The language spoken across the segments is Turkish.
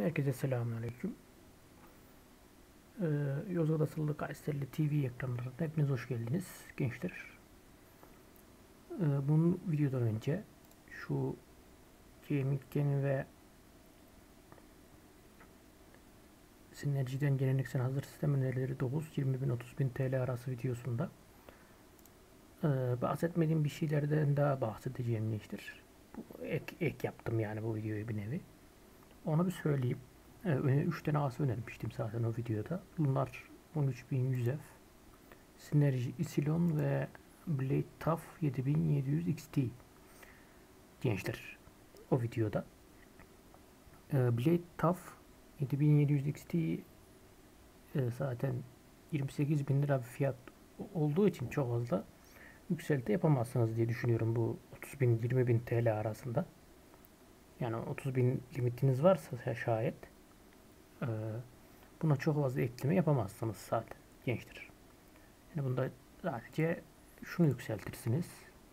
Herkese selamünaleyküm. Yozgat Asıllı Kayserili TV ekranlarına hepiniz hoş geldiniz gençler. Bunun videodan önce şu Gaming ve Sinerji'den geleneksel hazır sistem önerileri 9-20 bin 30 bin TL arası videosunda bahsetmediğim bir şeylerden daha bahsedeceğim gençler. Bu ek yaptım yani bu videoyu bir nevi. Onu bir söyleyeyim. 3 tane as önermiştim zaten o videoda. Bunlar 13100F, Synergy Isilon ve Blade TUF 7700 XT gençler o videoda. Blade TUF 7700 XT zaten 28.000 lira bir fiyat olduğu için çok fazla yükselti yapamazsınız diye düşünüyorum bu 30.000-20.000 TL arasında. Yani 30.000 limitiniz varsa şayet buna çok fazla ekleme yapamazsınız zaten gençler. Yani bunda sadece şunu yükseltirsiniz.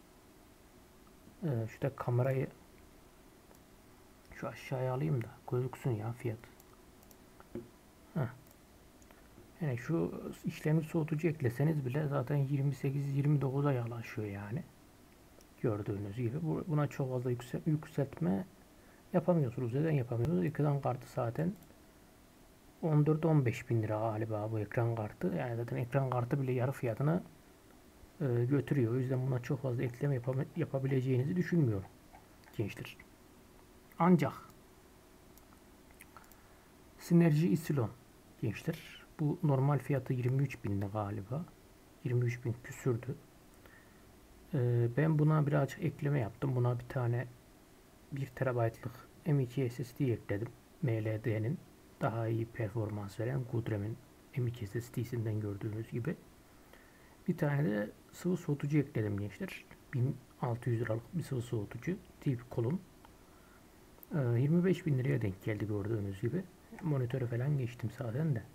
Şurada kamerayı şu aşağıya alayım da gözüksün ya fiyat. Heh. Yani şu işlemci soğutucu ekleseniz bile zaten 28-29'a yaklaşıyor yani. Gördüğünüz gibi buna çok fazla yükseltme yapamıyorsunuz. Neden yapamıyorsunuz? Ekran kartı zaten 14-15 bin lira galiba bu ekran kartı. Yani zaten ekran kartı bile yarı fiyatına götürüyor. O yüzden buna çok fazla ekleme yapabileceğinizi düşünmüyorum gençler. Ancak Synergy Isilon gençler bu normal fiyatı 23 binde galiba. 23 bin küsürdü. Ben buna birazcık ekleme yaptım. Buna bir tane 1 TB'lık M.2 SSD ekledim. MLD'nin daha iyi performans veren Goodrem'in M.2 SSD'sinden gördüğünüz gibi. Bir tane de sıvı soğutucu ekledim gençler. 1600 liralık bir sıvı soğutucu. Tip kolum. 25 bin liraya denk geldi gördüğünüz gibi. Monitörü falan geçtim zaten de.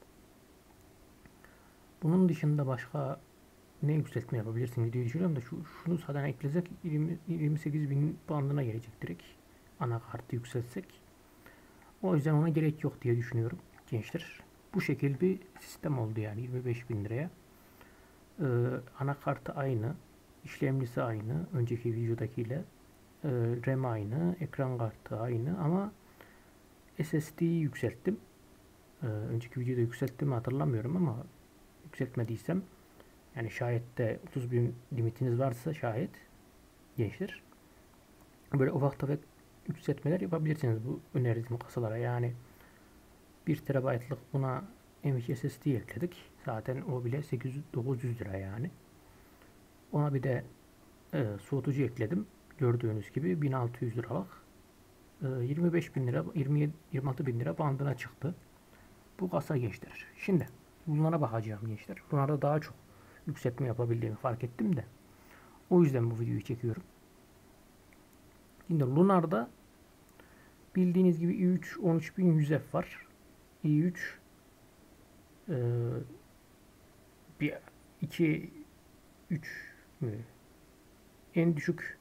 Bunun dışında başka ne yükseltme yapabilirsiniz diye düşünüyorum da şunu zaten eklesek 28 bin bandına gelecek direkt. Anakartı yükseltsek. O yüzden ona gerek yok diye düşünüyorum gençler. Bu şekil bir sistem oldu yani 25 bin liraya. Anakartı aynı. İşlemcisi aynı. Önceki videodakiyle. RAM aynı. Ekran kartı aynı ama SSD'yi yükselttim. Önceki videoda yükselttiğimi hatırlamıyorum ama yükseltmediysem yani şayet de 30 bin limitiniz varsa şayet gençler böyle ufak tefek yükseltmeler yapabilirsiniz bu önerdiğim kasalara. Yani 1 TB'lık buna M.2 SSD ekledik. Zaten o bile 800-900 lira yani. Ona bir de soğutucu ekledim. Gördüğünüz gibi 1600 liralık 25 bin lira 26 bin lira bandına çıktı. Bu kasa gençler. Şimdi bunlara bakacağım gençler. Bunlarda daha çok yükseltme yapabildiğimi fark ettim de. O yüzden bu videoyu çekiyorum. Şimdi Lunar'da bildiğiniz gibi i3 13100F var. i3 bir 2 3 mü? En düşük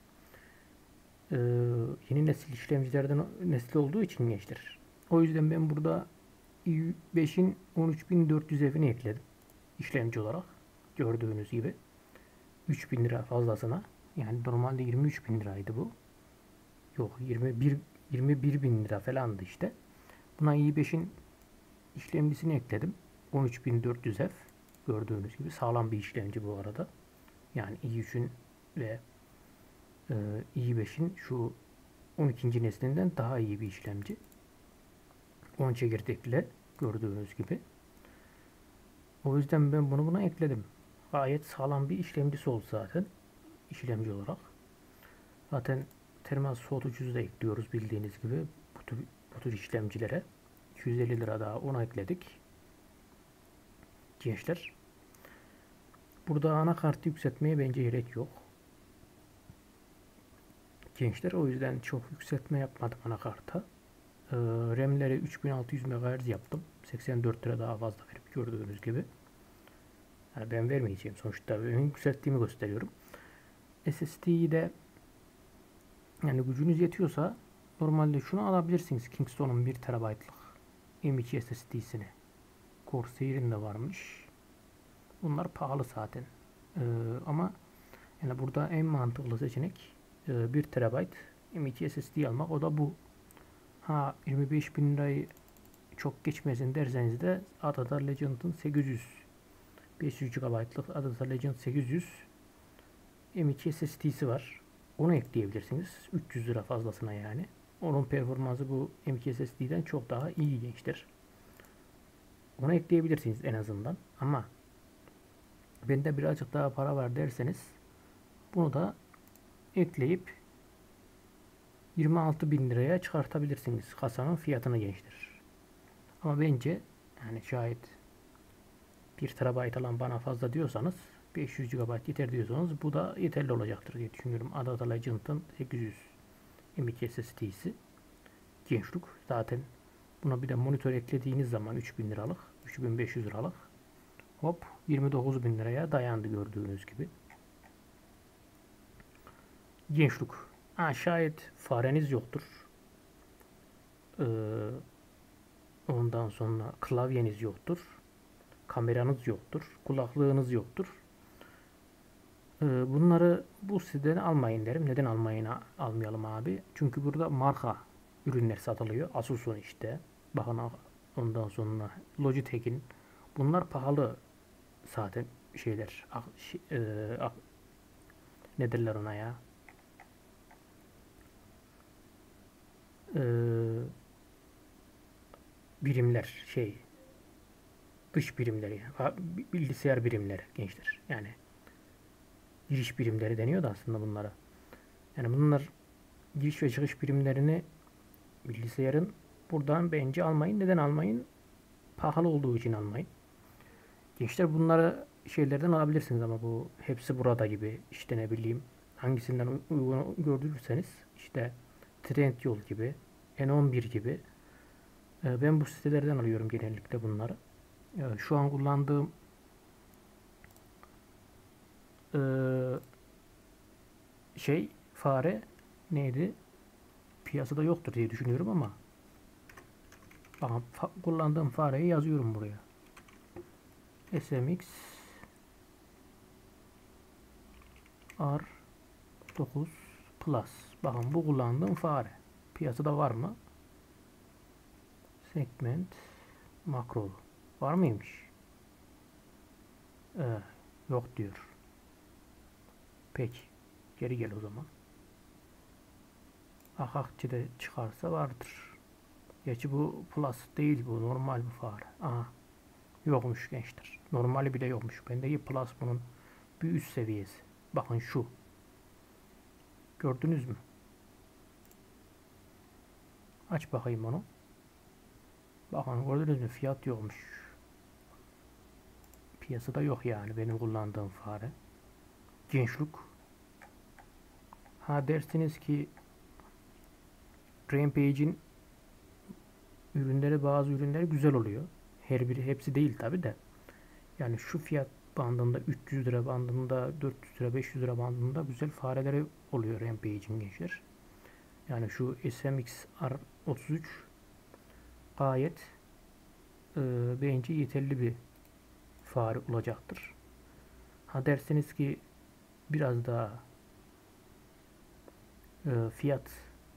yeni nesil işlemcilerden nesli olduğu için gençler. O yüzden ben burada i5'in 13400F'ini ekledim. İşlemci olarak. Gördüğünüz gibi. 3000 lira fazlasına. Yani normalde 23 bin liraydı bu. Yok 21 bin lira falandı işte. Buna i5'in işlemcisini ekledim. 13400F. Gördüğünüz gibi sağlam bir işlemci bu arada. Yani i3'ün ve i5'in şu 12. neslinden daha iyi bir işlemci. 10 çekirdekle gördüğünüz gibi. O yüzden ben buna ekledim. Gayet sağlam bir işlemcisi oldu zaten. İşlemci olarak. Zaten termal soğutucusu da ekliyoruz bildiğiniz gibi. Bu tür işlemcilere. 250 lira daha ona ekledik. Gençler. Burada anakartı yükseltmeye bence gerek yok. Gençler o yüzden çok yükseltme yapmadım anakarta. RAM'leri 3600 MHz yaptım. 84 lira daha fazla verip gördüğünüz gibi. Yani ben vermeyeceğim sonuçta. Ben yükselttiğimi gösteriyorum. SSD'yi de yani gücünüz yetiyorsa normalde şunu alabilirsiniz. Kingston'un 1 TB'lık M.2 SSD'sini. Corsair'in de varmış. Bunlar pahalı zaten. Ama yani burada en mantıklı seçenek 1 TB M.2 SSD almak. O da bu. 25.000 lirayı çok geçmesin derseniz de Adada Legend'ın 500 GB'lık Adada Legend 800 M.2 SSD'si var. Onu ekleyebilirsiniz. 300 lira fazlasına yani. Onun performansı bu M.2 SSD'den çok daha iyi gençler. Onu ekleyebilirsiniz en azından. Ama bende birazcık daha para var derseniz bunu da ekleyip 26.000 liraya çıkartabilirsiniz kasanın fiyatını gençler. Ama bence yani şayet 1 TB alan bana fazla diyorsanız 500 GB yeter diyorsanız bu da yeterli olacaktır diye düşünüyorum. Adada Legend'ın 800 M.2 SSD'si gençlik. Zaten buna bir de monitör eklediğiniz zaman 3000 liralık, 3500 liralık hop 29.000 liraya dayandı gördüğünüz gibi. Gençlik. Şayet fareniz yoktur. Ee, ondan sonra klavyeniz yoktur. Kameranız yoktur. Kulaklığınız yoktur. Bunları bu siteden almayın derim. Neden almayalım abi? Çünkü burada marka ürünler satılıyor. Asus'un işte. Bakın ondan sonra Logitech'in. Bunlar pahalı zaten şeyler. Ne derler ona ya? Birimler dış birimleri bilgisayar birimleri gençler. Yani giriş birimleri deniyor da aslında bunlara. Yani bunlar giriş ve çıkış birimlerini bilgisayarın buradan bence almayın. Neden almayın? Pahalı olduğu için almayın. Gençler bunları şeylerden alabilirsiniz ama bu hepsi burada gibi işte ne bileyim hangisinden uygun gördürürseniz işte Trendyol gibi N11 gibi ben bu sitelerden alıyorum genellikle bunları. Şu an kullandığım fare neydi? Piyasada yoktur diye düşünüyorum ama bakın kullandığım fareyi yazıyorum buraya. SMX R9 Plus. Bakın bu kullandığım fare. Piyasada var mı? Segment makro. Var mıymış? Yok diyor. Peki. Geri gel o zaman. Akakçı'da çıkarsa vardır. Gerçi bu Plus değil, bu normal bir fare. Yokmuş gençler. Normali bile yokmuş. Bendeki Plus bunun bir üst seviyesi. Bakın şu. Gördünüz mü? Aç bakayım onu. Bakın gördünüz mü? Fiyat yokmuş. Piyasada yok yani benim kullandığım fare. Gençlik. Dersiniz ki Rampage'in bazı ürünleri güzel oluyor. Her biri hepsi değil tabi de. Yani şu fiyat bandında 300 lira bandında 400 lira 500 lira bandında güzel fareleri oluyor Rampage'in gençler. Yani şu SMX R33 gayet bence yeterli bir fare olacaktır. Dersiniz ki biraz daha fiyat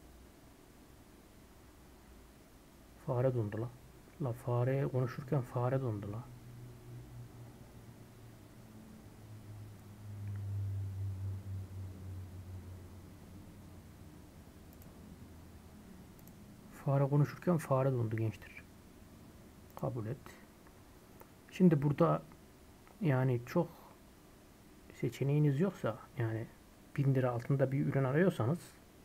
fare dondu la. La fare konuşurken fare dondu la. Fare konuşurken fare dondu gençler. Kabul et. Şimdi burada yani çok seçeneğiniz yoksa yani 1000 lira altında bir ürün arıyorsanız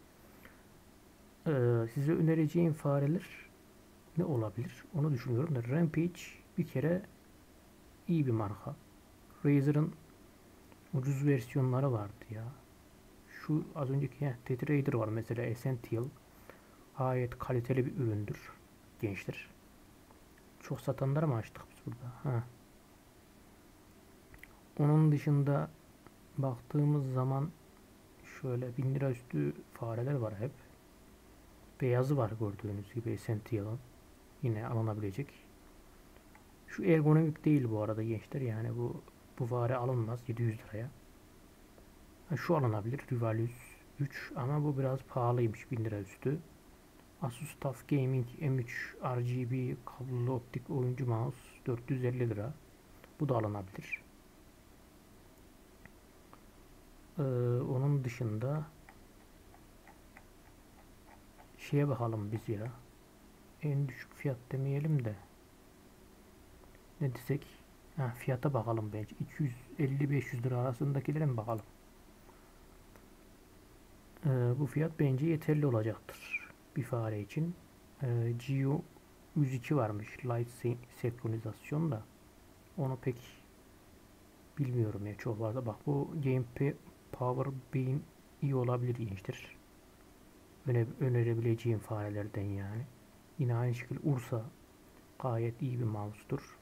size önereceğim fareler ne olabilir? Onu düşünüyorum da Rampage bir kere iyi bir marka. Razer'ın ucuz versiyonları vardı ya. Şu az önceki Tetraider var mesela Essential. Gayet kaliteli bir üründür gençler. Çok satanları mı açtık biz burada? Onun dışında baktığımız zaman şöyle 1000 lira üstü fareler var hep. beyazı var gördüğünüz gibi Essential'ın. Yine alınabilecek. Şu ergonomik değil bu arada gençler. Yani bu fare alınmaz 700 liraya. Şu alınabilir Rivalus 3 ama bu biraz pahalıymış 1000 lira üstü. Asus TUF Gaming M3 RGB kablolu optik oyuncu mouse 450 lira. Bu da alınabilir. Onun dışında şeye bakalım biz ya. En düşük fiyat demeyelim de ne desek? Ha, fiyata bakalım bence. 250-500 lira arasındakilere mi bakalım? Bu fiyat bence yeterli olacaktır bir fare için. GU 102 varmış light senkronizasyon da onu pek bilmiyorum ya çok fazla. Bak bu Game Power Bean iyi olabilir gençtir. Önerebileceğim farelerden yani. Yine aynı şekilde Ursa gayet iyi bir mouse'tur.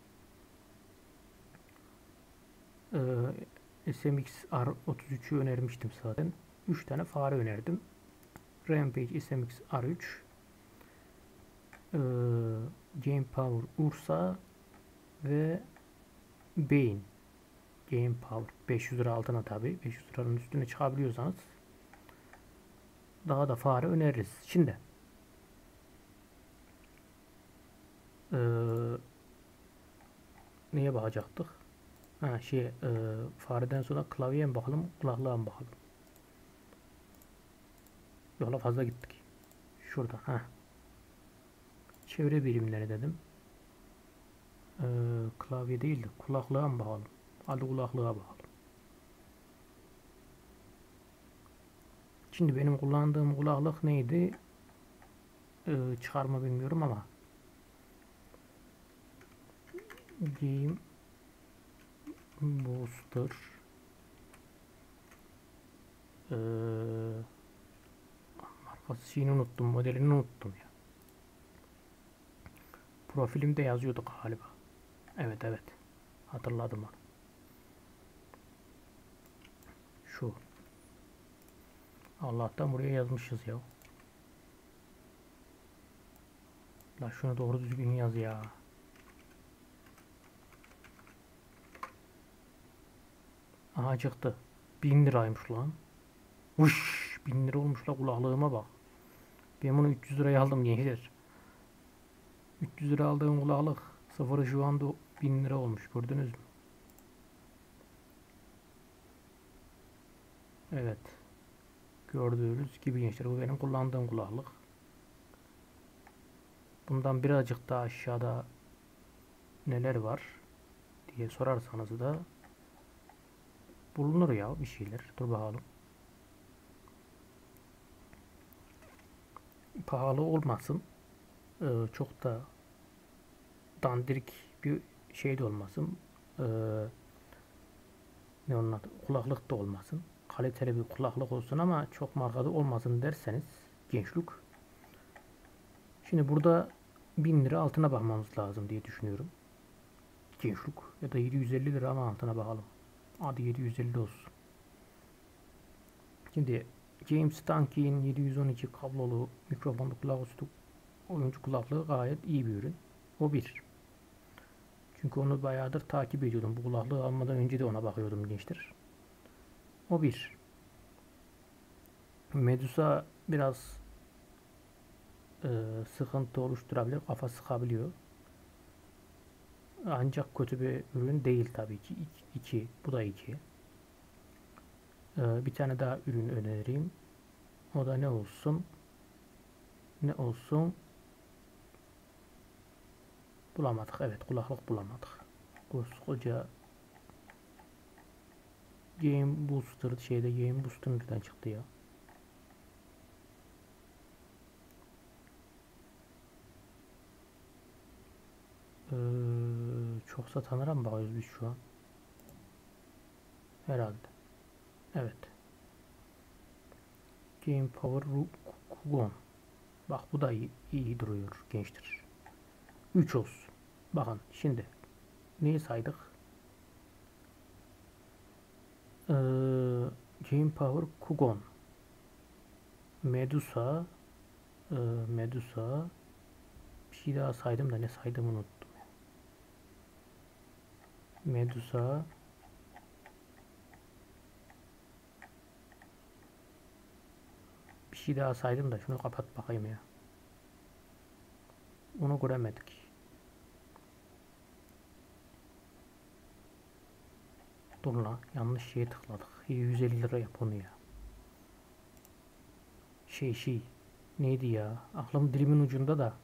SMX R33'ü önermiştim zaten. 3 tane fare önerdim. Rampage SMX R3, Game Power Ursa ve Bean. Game Power 500 lira altına tabi. 500 liranın üstüne çıkabiliyorsanız daha da fare öneririz. Şimdi neye bakacaktık? Ha fareden sonra klavyeye mi bakalım, kulaklığa mı bakalım? Yola fazla gittik. Şurada. Ha. Çevre birimleri dedim. Klavye değil de kulaklığa mı bakalım? Hadi kulaklığa bakalım. Şimdi benim kullandığım kulaklık neydi? Çıkarma bilmiyorum ama Game Booster markasını unuttum, modelini unuttum ya. Profilimde yazıyordu galiba. Evet. Hatırladım onu. Şu. Allah'tan buraya yazmışız ya. La şunu doğru düzgün yaz ya. Aha çıktı. 1000 liraymış lan. Uş, 1000 lira olmuş la kulaklığıma bak. Ben bunu 300 liraya aldım gençler. 300 lira aldığım kulaklık sıfırı şu anda 1000 lira olmuş gördünüz mü? Evet. Gördüğünüz gibi gençler bu benim kullandığım kulaklık. Bundan birazcık daha aşağıda neler var diye sorarsanız da bulunur ya bir şeyler. Dur bakalım. Pahalı olmasın. Çok da dandirik bir şey de olmasın. Ne onun adı? Kulaklık da olmasın. Kaliteli bir kulaklık olsun ama çok markada olmasın derseniz gençlik. Şimdi burada 1000 lira altına bakmamız lazım diye düşünüyorum. Gençlik ya da 750 lira ama altına bakalım. Hadi 750 olsun. Şimdi James Tanki'nin 712 kablolu mikrofonlu kulaküstü oyuncu kulaklığı gayet iyi bir ürün. O bir. Çünkü onu bayağıdır takip ediyordum. Bu kulaklığı almadan önce de ona bakıyordum gençler. O bir. Medusa biraz sıkıntı oluşturabilir. Kafa sıkabiliyor. Ancak kötü bir ürün değil tabii ki. 2. Bu da 2. Bir tane daha ürün önereyim. O da ne olsun? Ne olsun? Bulamadık. Evet kulaklık bulamadık. Koskoca Game Booster Game Booster nereden çıktı ya? Çok satanlara mı bakıyoruz biz şu an? Herhalde. Evet. Game Power Kugon. Bak bu da iyi duruyor gençler. 3 olsun. Bakın şimdi neyi saydık? Game Power Kugon, Medusa, Medusa. Bir şey daha saydım da ne saydım unuttum. Medusa. Bir şey daha saydım da şunu kapat bakayım ya. Onu göremedik. Dur la, yanlış şeye tıkladık. 150 lira yap onu ya. Neydi ya? Aklım dilimin ucunda da.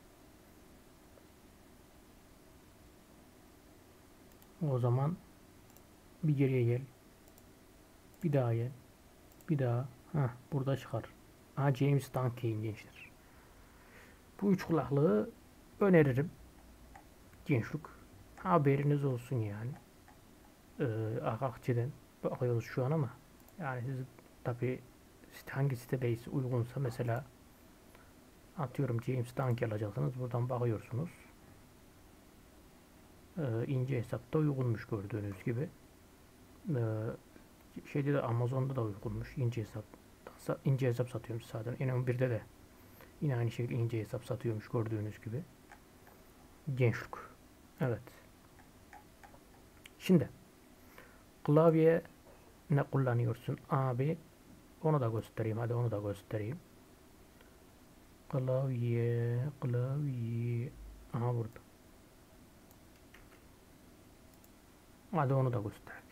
O zaman bir geriye gel. Bir daha gel. Bir daha. Heh, burada çıkar. Ha, James Duncane gençler. Bu üç kulaklığı öneririm. Gençlik. Haberiniz olsun yani. Akakçı'dan bakıyoruz şu an ama yani siz tabi hangi sitedeyse uygunsa, mesela atıyorum James Dunk alacaksınız, buradan bakıyorsunuz. İnce hesapta uygunmuş gördüğünüz gibi. Şeyde de, Amazon'da da uygunmuş ince hesap satıyormuş zaten. N11'de de yine aynı şekilde ince hesap satıyormuş gördüğünüz gibi. Gençlik. Evet. Şimdi klavye ne kullanıyorsun abi? Onu da göstereyim. Hadi onu da göstereyim. Klavye. Aha, burada. Hadi onu da göstereyim.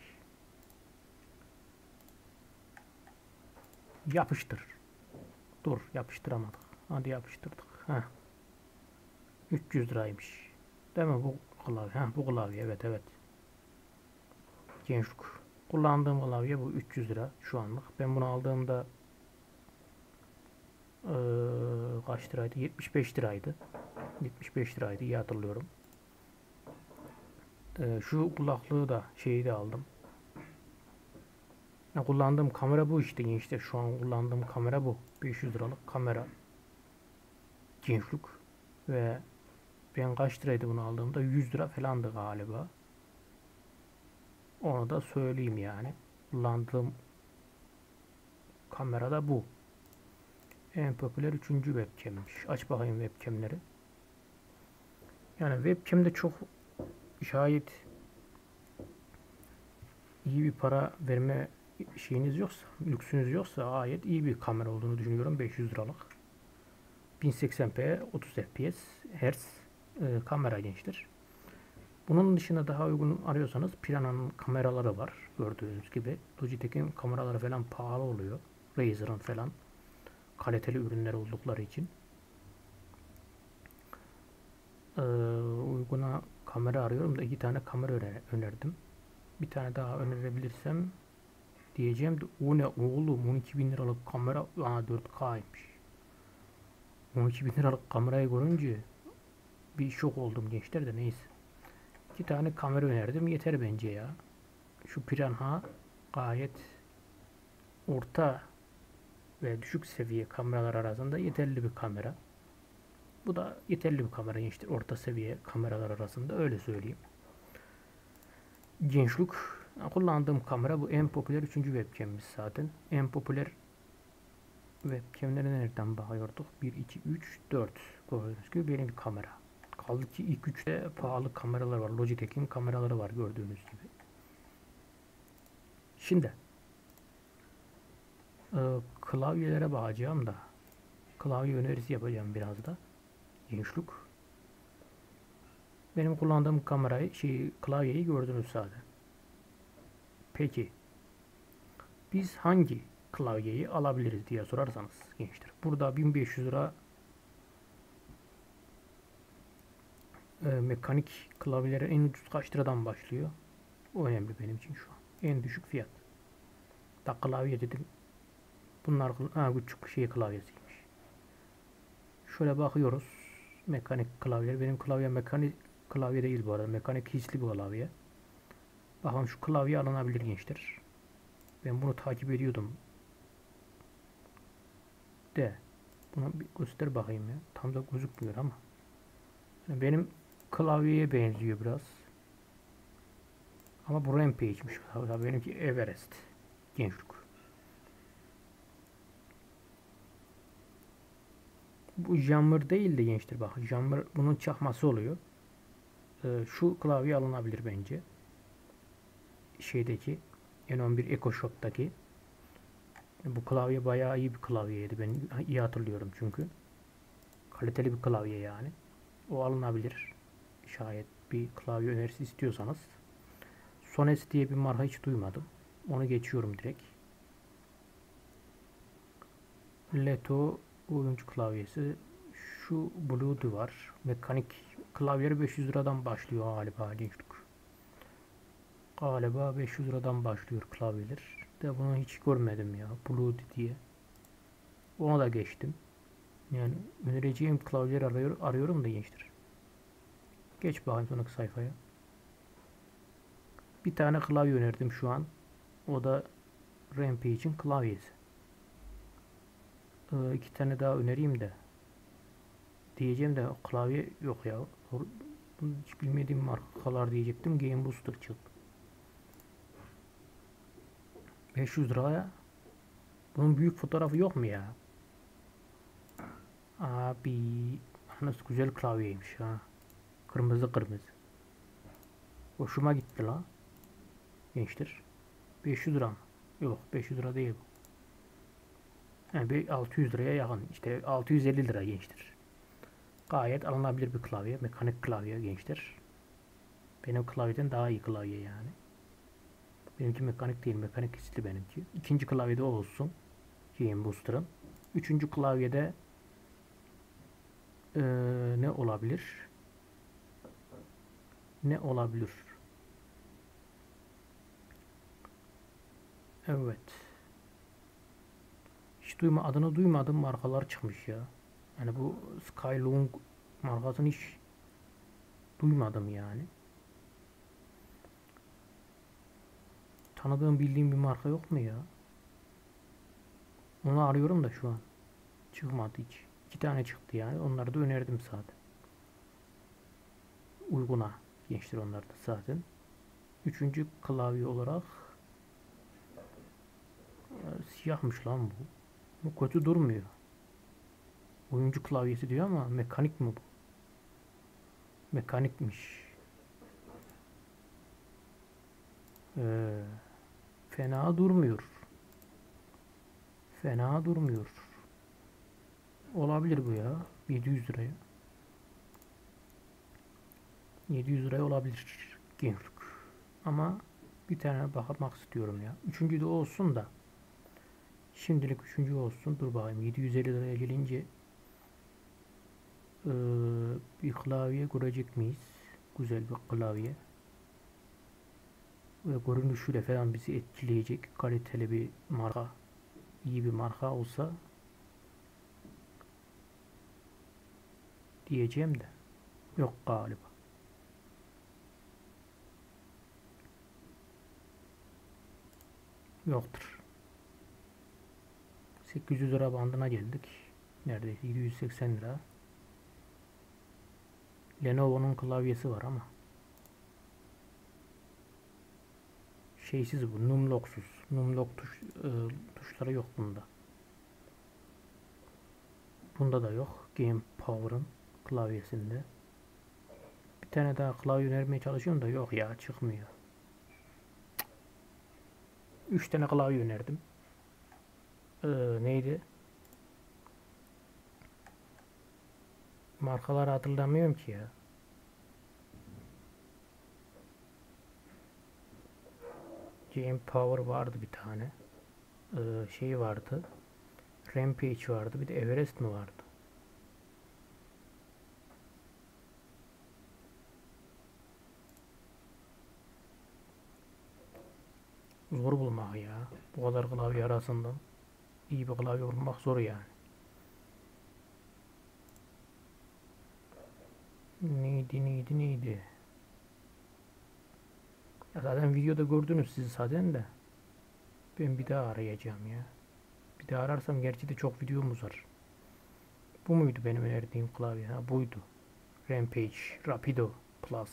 Yapıştır. Dur, yapıştıramadık. Hadi yapıştırdık. Heh. 300 liraymış. Değil mi bu klavye? Heh, bu klavye. Evet. Gençlik. Kullandığım klavye bu 300 lira şu anlık. Ben bunu aldığımda kaç liraydı? 75 liraydı. 75 liraydı, iyi hatırlıyorum. Şu kulaklığı da şeyi de aldım. Ya, kullandığım kamera bu işte gençler. Şu an kullandığım kamera bu. 500 liralık kamera. Gençlik. Ve ben kaç liraydı bunu aldığımda? 100 lira falandı galiba. Onu da söyleyeyim yani. Kullandığım kamera da bu. En popüler 3. webcam'miş. Aç bakayım webcam'leri. Yani webcam'de çok şayet iyi bir para verme şeyiniz yoksa, lüksünüz yoksa gayet iyi bir kamera olduğunu düşünüyorum. 500 liralık. 1080p 30 fps Hz kamera gençtir. Bunun dışında daha uygun arıyorsanız Piranha'nın kameraları var. Gördüğünüz gibi. Logitech'in kameraları falan pahalı oluyor. Razer'ın falan kaliteli ürünler oldukları için. Uyguna kamera arıyorum da 2 tane kamera önerdim. Bir tane daha önerebilirsem diyeceğim de, o ne oğlum, 12.000 liralık kamera 4K'ymış. 12.000 liralık kamerayı görünce bir şok oldum gençler, de neyse. 2 tane kamera önerdim, yeter bence ya. Şu Piranha gayet orta ve düşük seviye kameralar arasında yeterli bir kamera. Bu da yeterli bir kamera gençler, orta seviye kameralar arasında, öyle söyleyeyim. Gençlik. Kullandığım kamera bu, en popüler 3. webcam'imiz zaten. En popüler webcam'lere nereden bakıyorduk? 1, 2, 3, 4. Gördüğünüz gibi benim kamera. Kaldı ki ilk 3'te pahalı kameralar var. Logitech'in kameraları var gördüğünüz gibi. Şimdi klavyelere bakacağım da, klavye önerisi yapacağım biraz da. Gençlik. Benim kullandığım klavyeyi gördünüz zaten. Peki biz hangi klavyeyi alabiliriz diye sorarsanız gençler, burada 1500 lira mekanik klavyelere en ucuz kaç liradan başlıyor? O önemli benim için şu an. En düşük fiyat. Da klavye dedim. Bunlar küçük klavyesiymiş. Şöyle bakıyoruz. Mekanik klavye. Benim klavye mekanik klavye değil bu arada. Mekanik hisli bir klavye. Bakın şu klavye alınabilir gençler. Ben bunu takip ediyordum. Buna bir göster bakayım ya. Tam da gözükmüyor ama. Yani benim klavyeye benziyor biraz. Ama bu Rampage'miş. Benimki Everest. Gençlik. Bu jammer değil de gençler bak. Jammer bunun çakması oluyor. Şu klavye alınabilir bence. Şeydeki N11 EcoShop'taki. Bu klavye bayağı iyi bir klavyeydi. Ben iyi hatırlıyorum çünkü. Kaliteli bir klavye yani. O alınabilir. Şayet bir klavye önerisi istiyorsanız. Sones diye bir marka hiç duymadım. Onu geçiyorum direkt. Leto oyuncu klavyesi. Şu Bluetooth var. Mekanik klavyeleri 500 liradan başlıyor galiba gençlik. Galiba 500 liradan başlıyor klavyeler. De bunu hiç görmedim ya. Bluetooth diye. Ona da geçtim. Yani önereceğim klavyeleri arıyorum da gençler. Geç bakayım sonraki sayfaya. Bir tane klavye önerdim şu an. O da Rampage'in klavyesi. İki tane daha önereyim de. Diyeceğim de klavye yok ya. Hiç bilmediğim markalar diyecektim. Game Booster çıktı. 500 liraya. Bunun büyük fotoğrafı yok mu ya? Abi nasıl güzel klavyeymiş ha. Kırmızı kırmızı. Hoşuma gitti la. Gençler. 500 lira mı? Yok 500 lira değil bu. Yani 600 liraya yakın. İşte 650 lira gençler. Gayet alınabilir bir klavye. Mekanik klavye gençler. Benim klavyeden daha iyi klavye yani. Benimki mekanik değil. Mekanik hisli benimki. İkinci klavyede o olsun. Game Booster'ın. Üçüncü klavyede ne olabilir? Ne olabilir? Evet. Hiç adını duymadığım markalar çıkmış ya. Yani bu Skylung markasını hiç duymadım yani. Tanıdığım bildiğim bir marka yok mu ya? Onu arıyorum da şu an. Çıkmadı hiç. İki tane çıktı yani. Onları da önerdim zaten. Uyguna gençler onlar da zaten. Üçüncü klavye olarak siyahmış lan bu. Bu kötü durmuyor. Oyuncu klavyesi diyor ama mekanik mi bu? Mekanikmiş. Ee, fena durmuyor. Fena durmuyor. Olabilir bu ya. 700 liraya. 700 liraya olabilir gençlik. Ama bir tane bakmak istiyorum ya. Üçüncü de olsun da. Şimdilik üçüncü olsun. Dur bakayım. 750 liraya gelince bir klavye görecek miyiz? Güzel bir klavye. Ve görünüşüyle falan bizi etkileyecek kaliteli bir marka. İyi bir marka olsa diyeceğim de. Yok galiba. Yoktur. 800 lira bandına geldik. Neredeyse 780 lira. Lenovo'nun klavyesi var ama şeysiz bu. Numlocksuz. Numlock tuşları yok bunda. Bunda da yok. Game Power'ın klavyesinde. Bir tane daha klavye önermeye çalışıyorum da yok ya çıkmıyor. 3 tane klavye önerdim. Neydi? Markaları hatırlamıyorum ki ya. Game Power vardı bir tane. Şey vardı. Rampage vardı. Bir de Everest mi vardı? Zor bulmak ya. Bu kadar klavye arasından iyi bir klavye bulmak zor yani. Neydi? Ya zaten videoda gördünüz siz zaten de. Ben bir daha arayacağım ya. Bir daha ararsam gerçi de çok videomuz var. Bu muydu benim önerdiğim klavye? Ha buydu. Rampage Rapido Plus.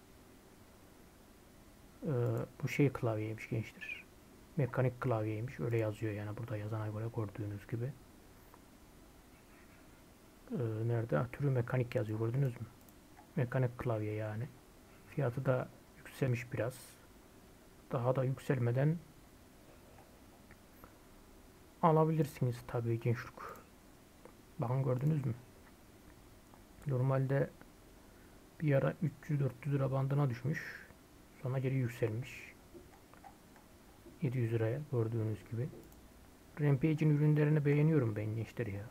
Ee, bu şey klavyeymiş gençler. Mekanik klavyeymiş. Öyle yazıyor yani burada yazana göre gördüğünüz gibi. Nerede? Türü mekanik yazıyor, gördünüz mü? Mekanik klavye yani. Fiyatı da yükselmiş biraz. Daha da yükselmeden alabilirsiniz tabii gençlik. Bakın, gördünüz mü? Normalde bir ara 300-400 lira bandına düşmüş. Sonra geri yükselmiş. 700 liraya, gördüğünüz gibi. Rampage'in ürünlerini beğeniyorum ben gençler ya.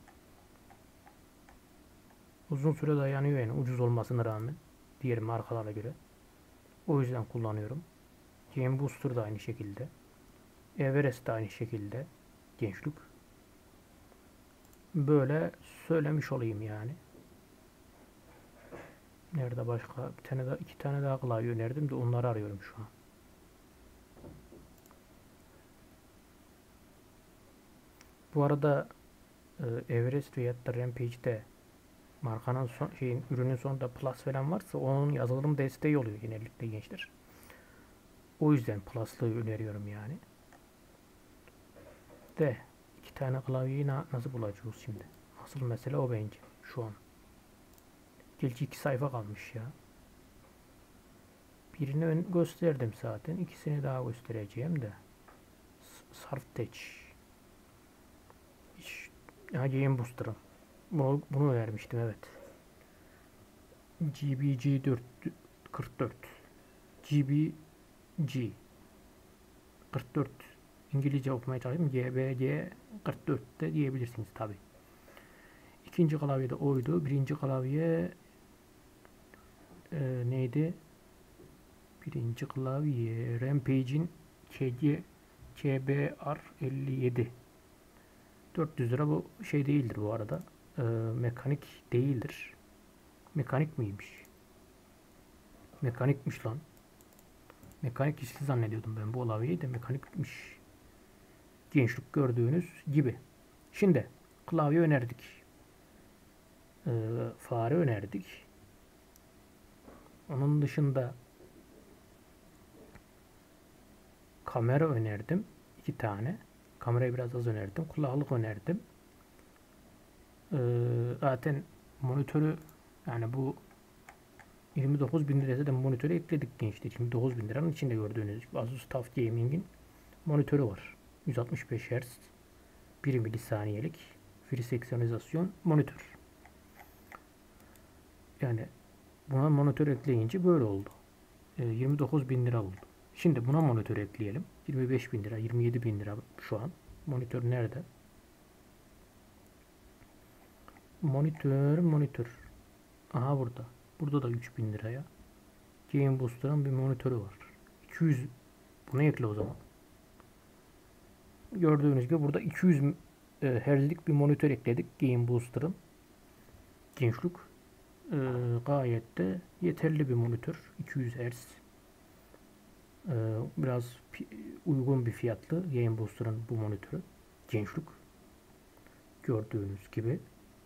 Uzun süre dayanıyor yani, ucuz olmasına rağmen. Diğer markalara göre. O yüzden kullanıyorum. Game Booster da aynı şekilde. Everest de aynı şekilde. Gençlik. Böyle söylemiş olayım yani. Nerede başka? Bir tane daha, iki tane daha klavye önerdim de onları arıyorum şu an. Bu arada Everest veya da Rampage'de markanın ürünün sonunda plus falan varsa onun yazılım desteği oluyor genellikle gençler. O yüzden plus'lığı öneriyorum yani. De iki tane klavyeyi nasıl bulacağız şimdi? Asıl mesele o bence şu an. Gerçi 2 sayfa kalmış ya. Birini gösterdim zaten. İkisini daha göstereceğim de. Surftech. Game Booster'ım. Bunu vermiştim, evet. GBG 44. GBG 44. İngilizce okumaya çalışıyorum. GBG 44 de diyebilirsiniz tabi. İkinci klavye de oydu. Birinci klavye neydi? Birinci klavye Rampage'in KBR 57. 400 lira, bu şey değildir bu arada. Mekanik değildir. Mekanik miymiş? Mekanikmiş lan. Mekanik işli zannediyordum ben bu klavyeyi de, mekanikmiş. Gençlik, gördüğünüz gibi. Şimdi klavye önerdik. Fare önerdik. Onun dışında kamera önerdim. 2 tane. Kamerayı biraz az önerdim. Kulaklık önerdim. Zaten monitörü, yani bu 29.000 liraya da monitörü ekledik gençler. 29.000 liranın içinde gördüğünüz gibi Asus TUF Gaming'in monitörü var. 165 Hz 1 milisaniyelik free senkronizasyon monitör. Yani buna monitör ekleyince böyle oldu. 29.000 lira oldu. Şimdi buna monitör ekleyelim. 25.000 lira, 27.000 lira şu an. Monitör nerede? Monitör. Aha, burada. Burada da 3.000 liraya. Game Booster'ın bir monitörü var. 200. Buna ekle o zaman. Gördüğünüz gibi burada 200 Hz'lik bir monitör ekledik Game Booster'ın. Gençlik. Gayet de yeterli bir monitör. 200 Hz. Biraz uygun bir fiyatlı Game Booster'ın bu monitörü. Gençlik. Gördüğünüz gibi.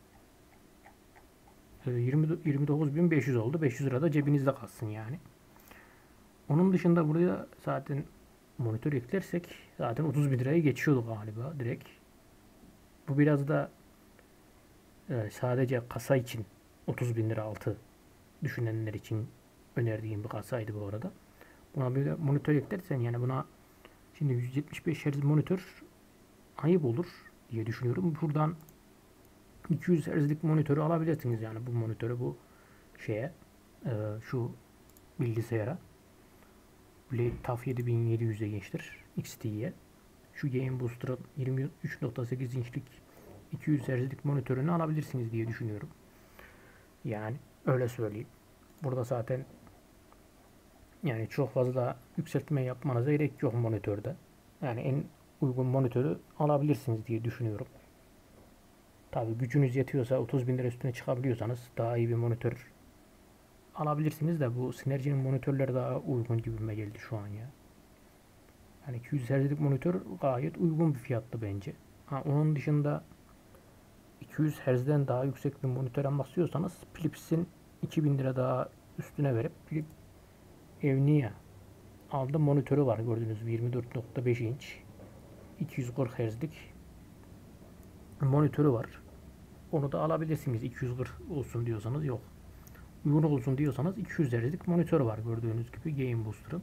29.500 oldu. 500 lira da cebinizde kalsın yani. Onun dışında buraya zaten monitör eklersek zaten 30.000 lirayı geçiyordu galiba direkt. Bu biraz da sadece kasa için 30.000 lira altı düşünenler için önerdiğim bir kasaydı bu arada. Buna bir de monitör eklersen, yani buna şimdi 175 Hz monitör ayıp olur diye düşünüyorum. Buradan 200 Hz'lik monitörü alabilirsiniz, yani bu monitörü bu şeye şu bilgisayara. Blade TUF 7700'e gençtir. XT'ye. Şu Game Booster'ın 23.8 inçlik 200 Hz'lik monitörünü alabilirsiniz diye düşünüyorum. Yani öyle söyleyeyim. Burada zaten yani çok fazla yükseltme yapmanıza gerek yok monitörde. Yani en uygun monitörü alabilirsiniz diye düşünüyorum. Tabi gücünüz yetiyorsa, 30.000 lira üstüne çıkabiliyorsanız daha iyi bir monitör alabilirsiniz de bu Synergy'nin monitörleri daha uygun gibime geldi şu an ya. Yani 200 Hz'lik monitör gayet uygun bir fiyatlı bence. Onun dışında 200 Hz'den daha yüksek bir monitör almak istiyorsanız Philips'in 2000 lira daha üstüne verip Philips Evnia aldı monitörü var, gördüğünüz gibi 24.5 inç 240 Hz'lik monitörü var. Onu da alabilirsiniz. 240 olsun diyorsanız yok. Uygun olsun diyorsanız 200 Hz'lik monitör var gördüğünüz gibi Game Booster'ın.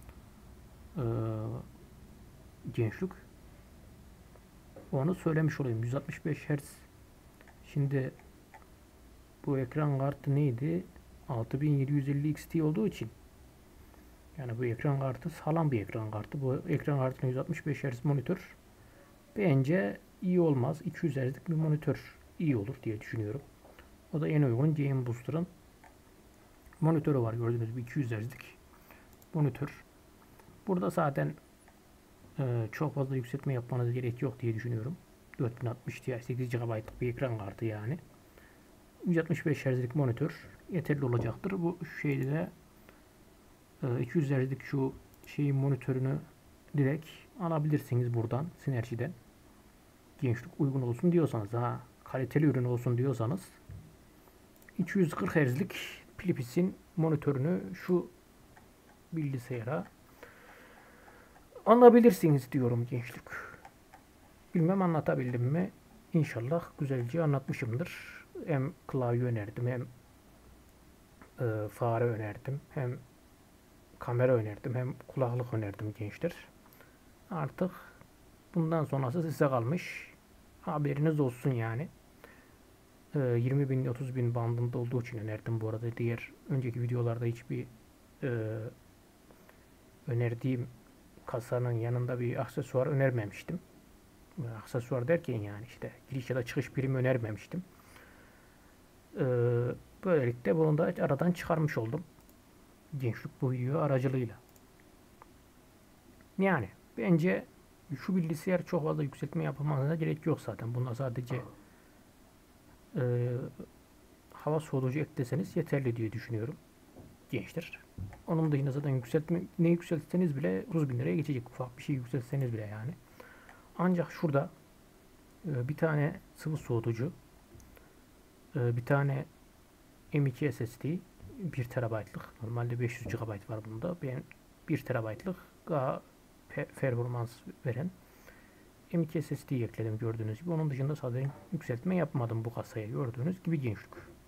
Gençlik. Onu söylemiş olayım. 165 Hz. Şimdi bu ekran kartı neydi? 6750 XT olduğu için, yani bu ekran kartı sağlam bir ekran kartı. Bu ekran kartının 165 Hz monitör bence iyi olmaz. 200 Hz'lik bir monitör iyi olur diye düşünüyorum. O da en uygun Game Booster'ın monitörü var. Gördüğünüz gibi 200 Hz'lik monitör. Burada zaten çok fazla yükseltme yapmanız gerek yok diye düşünüyorum. 4060 Ti 8 GB'lık bir ekran kartı yani. 165 Hz'lik monitör yeterli olacaktır. Bu şeyde de 200 Hz'lik şu şeyin monitörünü direkt alabilirsiniz buradan, Synergy'den. Gençlik uygun olsun diyorsanız, kaliteli ürün olsun diyorsanız 240 Hz'lik Philips'in monitörünü şu bilgisayara alabilirsiniz diyorum gençlik. Bilmem anlatabildim mi? İnşallah güzelce anlatmışımdır. Hem klavye önerdim, hem fare önerdim, hem kamera önerdim, hem kulaklık önerdim gençler. Artık bundan sonrası size kalmış. Haberiniz olsun yani. 20.000-30.000 bandında olduğu için önerdim bu arada. Diğer önceki videolarda hiçbir önerdiğim kasanın yanında bir aksesuar önermemiştim. Aksesuar derken yani işte giriş ya da çıkış primi önermemiştim. Böylelikle bunu da aradan çıkarmış oldum. Gençlik bu video aracılığıyla. Yani bence şu bilgisayar çok fazla yükseltme yapılmasına gerek yok zaten. Bunda sadece hava soğutucu ekleseniz yeterli diye düşünüyorum gençler. Onun dışında zaten ne yükseltseniz bile 30.000 liraya geçecek. Ufak bir şey yükseltseniz bile yani. Ancak şurada bir tane sıvı soğutucu, bir tane M.2 SSD 1 TB'lık, normalde 500 GB var bunda. Ben 1 TB'lık daha performans veren M.2 SSD ekledim gördüğünüz gibi. Onun dışında zaten yükseltme yapmadım bu kasaya, gördüğünüz gibi gençlik.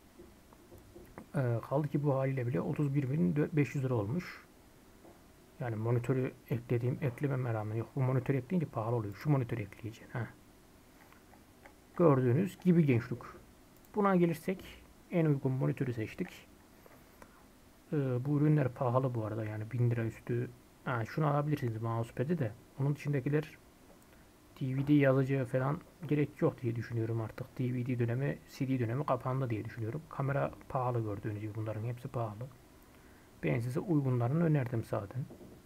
Kaldı ki bu haliyle bile 31.500 lira olmuş. Yani monitörü eklememe rağmen, yok bu monitörü ekleyince pahalı oluyor. Şu monitörü ekleyeceğim. Gördüğünüz gibi gençlik. Buna gelirsek en uygun monitörü seçtik. Bu ürünler pahalı bu arada, yani 1000 lira üstü. Şunu alabilirsiniz mousepad'i de. Onun dışındakiler DVD yazıcı falan gerek yok diye düşünüyorum artık. DVD dönemi, CD dönemi kapandı diye düşünüyorum. Kamera pahalı, gördüğünüz gibi bunların hepsi pahalı. Ben size uygunlarını önerdim zaten.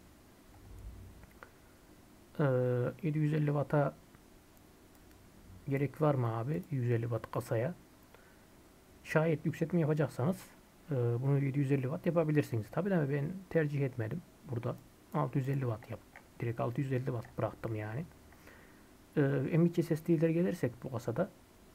750 Watt'a gerek var mı abi? 150 Watt kasaya. Şayet yükseltme yapacaksanız bunu 750 Watt yapabilirsiniz. Tabi de ben tercih etmedim. Burada 650 Watt yap. Direkt 650 Watt bıraktım yani. M.2 SSD'lere gelirsek bu kasada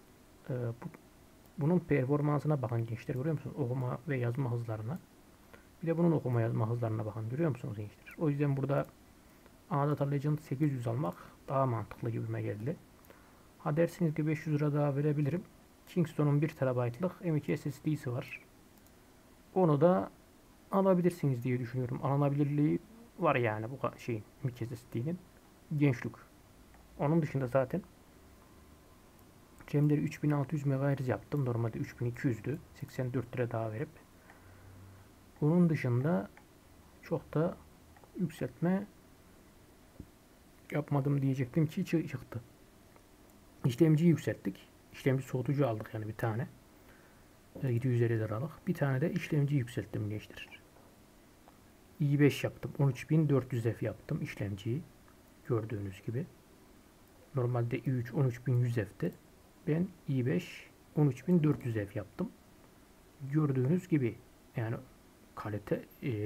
bunun performansına bakın gençler, görüyor musunuz? Okuma ve yazma hızlarına. Bir de bunun okuma yazma hızlarına bakın, görüyor musunuz gençler? O yüzden burada Data Legend 800 almak daha mantıklı gibime geldi. Ha dersiniz ki 500 lira daha verebilirim. Kingston'un 1 TB'lık M.2 SSD'si var. Onu da alabilirsiniz diye düşünüyorum. Alınabilirliği var yani bu şeyin, M.2 SSD'nin. Gençlik. Onun dışında zaten RAM'leri 3600 MHz yaptım. Normalde 3200'dü. 84 lira daha verip. Bunun dışında çok da yükseltme yapmadım diyecektim ki çıktı. İşlemciyi yükselttik. İşlemci soğutucu aldık yani bir tane. 750 liralık. Bir tane de işlemci yükselttim gençler. i5 yaptım. 13400F yaptım işlemciyi. Gördüğünüz gibi. Normalde i3 13100F'ti. Ben i5 13400F yaptım. Gördüğünüz gibi yani kalite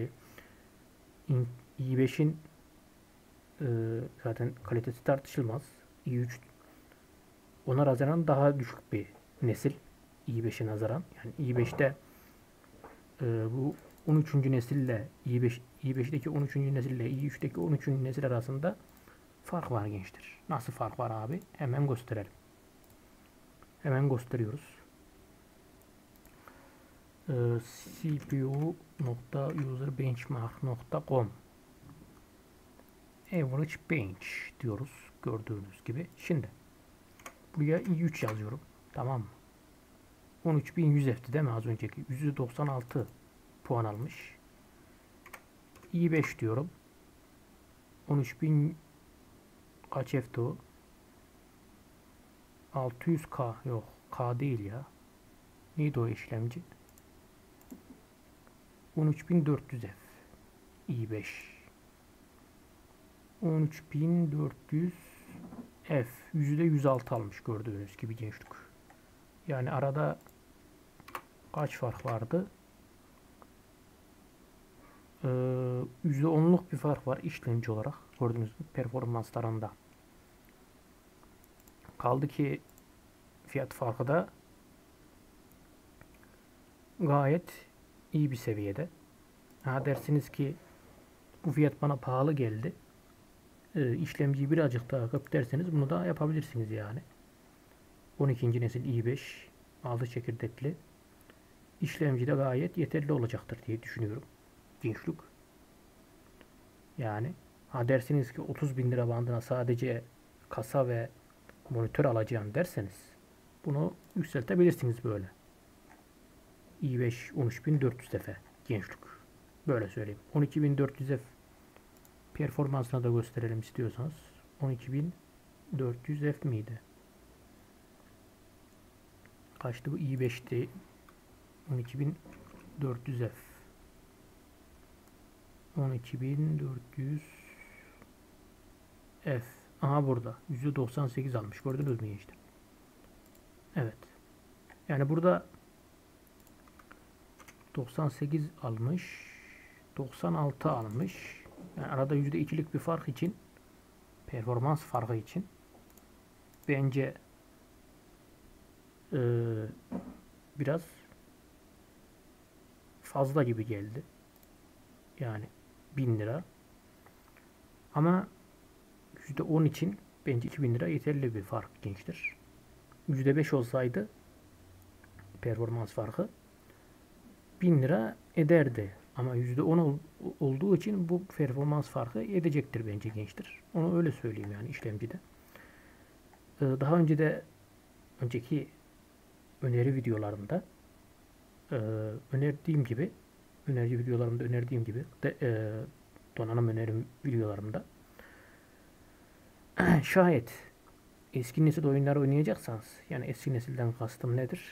i5'in zaten kalitesi tartışılmaz. i3 ona nazaran daha düşük bir nesil. i5'e nazaran. Yani i5'te bu 13. nesille i5'teki 13. nesille i3'teki 13. nesil arasında fark var gençler. Nasıl fark var abi? Hemen gösterelim. Hemen gösteriyoruz. cpu.userbenchmark.com average bench diyoruz gördüğünüz gibi. Şimdi buraya i3 yazıyorum. Tamam mı? 13.100 F'ti değil mi az önceki? %96 puan almış. i5 diyorum. 13.000 kaç F'ti o? 600K yok. K değil ya. Neydi o işlemci? 13.400 F. i5. 13.400 F. %106 almış gördüğünüz gibi gençlik. Yani arada kaç fark vardı? %10'luk bir fark var işlemci olarak. Gördüğünüz gibi performanslarında. Kaldı ki fiyat farkı da gayet iyi bir seviyede. Ha dersiniz ki bu fiyat bana pahalı geldi. İşlemciyi birazcık daha kıp derseniz bunu da yapabilirsiniz yani. 12. nesil i5 6 çekirdekli işlemci de gayet yeterli olacaktır diye düşünüyorum. Gençlik. Yani ha dersiniz ki 30.000 lira bandına sadece kasa ve monitör alacağım derseniz bunu yükseltebilirsiniz böyle. i5 13.400 F gençlik. Böyle söyleyeyim. 12.400 F performansına da gösterelim istiyorsanız. 12.400 F miydi? Kaçtı bu? i5'ti. 12.400 F. 12.400 F. Aha burada. %98 almış. Gördünüz mü işte? Evet. Yani burada 98 almış. 96 almış. Yani arada %2'lik bir fark için, performans farkı için bence biraz fazla gibi geldi. Yani 1000 lira. Ama %10 için bence 2000 lira yeterli bir fark gençtir. %5 olsaydı performans farkı 1000 lira ederdi. Ama %10 olduğu için bu performans farkı edecektir bence gençtir. Onu öyle söyleyeyim yani işlemcide. Daha önce de önceki öneri videolarımda önerici videolarımda önerdiğim gibi donanım önerim videolarımda şayet eski nesil oyunlar oynayacaksanız, yani eski nesilden kastım nedir?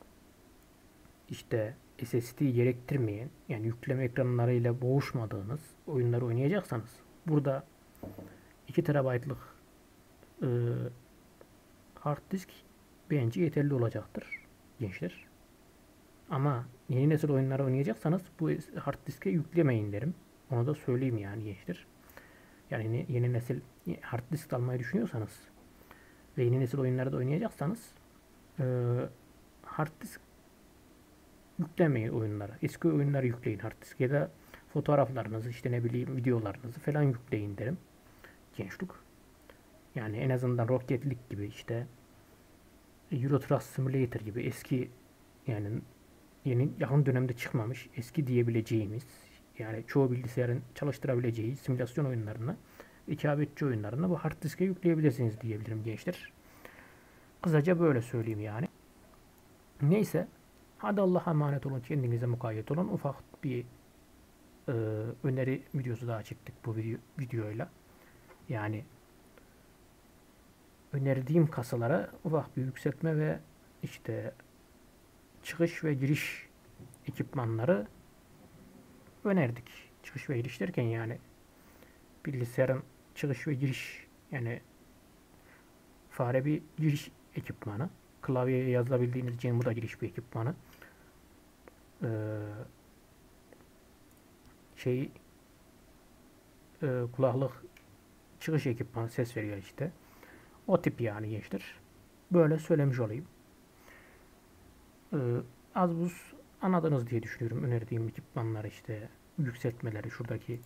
İşte SSD gerektirmeyen, yani yükleme ekranlarıyla boğuşmadığınız oyunları oynayacaksanız burada 2 TB'lık e, hard disk bence yeterli olacaktır gençler. Ama yeni nesil oyunları oynayacaksanız bu hard diske yüklemeyin derim. Onu da söyleyeyim yani gençler. Yani yeni nesil hard disk almayı düşünüyorsanız ve yeni nesil oyunları da oynayacaksanız hard disk yüklemeyin oyunlara. Eski oyunları yükleyin hard disk ya da fotoğraflarınızı işte ne bileyim videolarınızı falan yükleyin derim. Gençlik. Yani en azından Rocket League gibi işte Euro Truck Simulator gibi eski yani yeni yakın dönemde çıkmamış eski diyebileceğimiz yani çoğu bilgisayarın çalıştırabileceği simülasyon oyunlarını rekabetçi oyunlarını bu hard diske yükleyebilirsiniz diyebilirim gençler. Kısaca böyle söyleyeyim yani. Neyse. Hadi Allah'a emanet olun. Kendinize mukayyet olun. Ufak bir e, öneri videosu daha çektik bu videoyla. Yani önerdiğim kasalara ufak bir yükseltme ve işte çıkış ve giriş ekipmanları önerdik. Çıkış ve giriş derken yani bilgisayarın çıkış ve giriş yani fare bir giriş ekipmanı. Klavyeye yazılabildiğiniz için bu da giriş bir ekipmanı. Şey kulaklık çıkış ekipmanı ses veriyor işte. O tip yani gençler. Böyle söylemiş olayım. Az buz anladınız diye düşünüyorum. Önerdiğim ekipmanlar işte yükseltmeleri şuradaki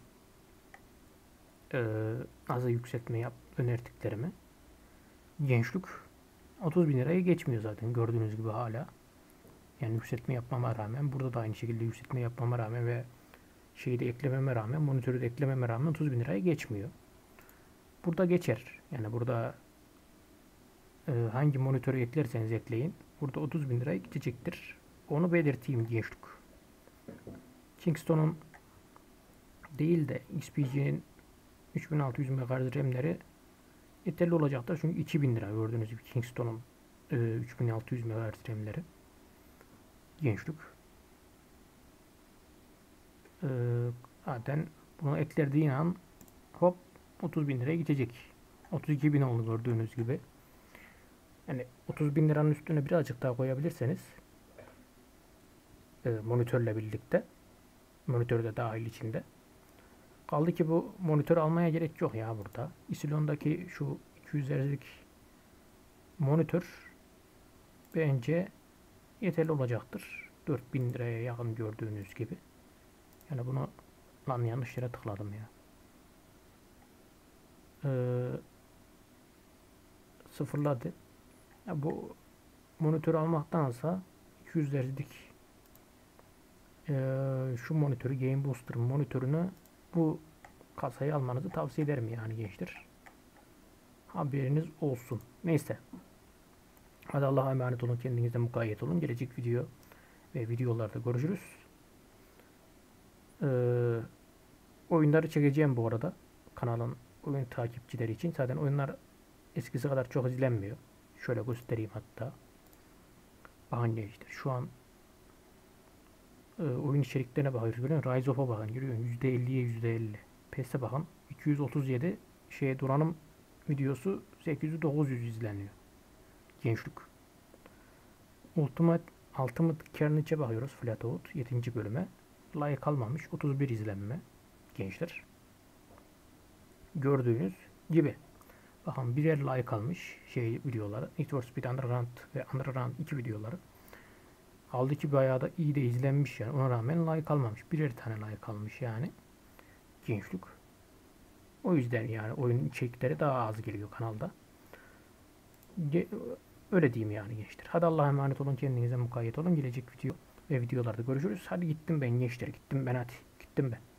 azı yükseltme yap önerdiklerimi. Gençlik. 30 bin lirayı geçmiyor zaten gördüğünüz gibi hala. Yani yükseltme yapmama rağmen, burada da aynı şekilde yükseltme yapmama rağmen ve şeyi de eklememe rağmen, monitörü de eklememe rağmen 30 bin lirayı geçmiyor. Burada geçer. Yani burada hangi monitörü eklerseniz ekleyin, burada 30 bin liraya gidecektir. Onu belirteyim gençlik. Kingston'un değil de XPG'nin 3600 MHz RAM'leri yeterli olacaktır. Çünkü 2000 lira gördüğünüz gibi Kingston'un 3600 MHz RAM'leri. Gençlik. Zaten bunu eklediğin an hop 30 bin liraya gidecek. 32 bin oldu gördüğünüz gibi. Yani 30 bin liranın üstüne birazcık daha koyabilirseniz monitörle birlikte, monitör de dahil içinde. Kaldı ki bu monitör almaya gerek yok ya burada. Isilon'daki şu 200 Hz'lik monitör bence yeterli olacaktır. 4000 liraya yakın gördüğünüz gibi. Yani bunu lan yanlış yere tıkladım ya. Sıfırladı. Ya bu monitörü almaktansa 200 Hz'lik şu monitörü, Game Booster monitörünü, bu kasayı almanızı tavsiye ederim yani gençler. Haberiniz olsun. Neyse. Hadi Allah'a emanet olun. Kendinize mukayyet olun. Gelecek video ve videolarda görüşürüz. Oyunları çekeceğim bu arada. Kanalın oyun takipçileri için. Zaten oyunlar eskisi kadar çok izlenmiyor. Şöyle göstereyim hatta. Bakın gençler. Şu an oyun içeriklerine bakıyoruz. Görüyor musun? Rise of'a bakın. Görüyor musun? %50'ye %50. PES'e bakın. 237 Duran'ın videosu 800-900 izleniyor. Gençlik. Ultimate Carnage'e bakıyoruz. Flatout 7. bölüme. Like almamış. 31 izlenme. Gençler. Gördüğünüz gibi. Bakın birer like almış videoları. Need for Speed Underground ve Underground 2 videoları. Kaldı ki bayağı da iyi de izlenmiş yani. Ona rağmen like almamış. Birer tane like almış yani. Gençlik. O yüzden yani oyun içerikleri daha az geliyor kanalda. Öyle diyeyim yani gençler. Hadi Allah'a emanet olun. Kendinize mukayyet olun. Gelecek video ve videolarda görüşürüz. Hadi gittim ben gençler. Gittim ben hadi. Gittim ben.